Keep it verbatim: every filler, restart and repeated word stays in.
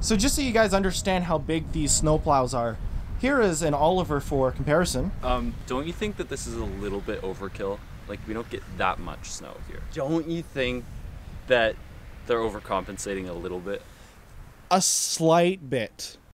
So just so you guys understand how big these snowplows are, here is an Oliver for comparison. Um, don't you think that this is a little bit overkill? Like, we don't get that much snow here. Don't you think that they're overcompensating a little bit? A slight bit.